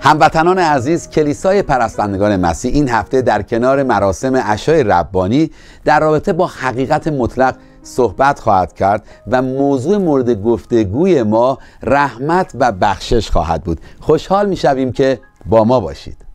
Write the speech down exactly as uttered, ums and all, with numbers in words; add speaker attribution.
Speaker 1: هموطنان عزیز، کلیسای پرستندگان مسیح این هفته در کنار مراسم عشای ربانی در رابطه با حقیقت مطلق صحبت خواهد کرد و موضوع مورد گفتگوی ما رحمت و بخشش خواهد بود. خوشحال می‌شویم که با ما باشید.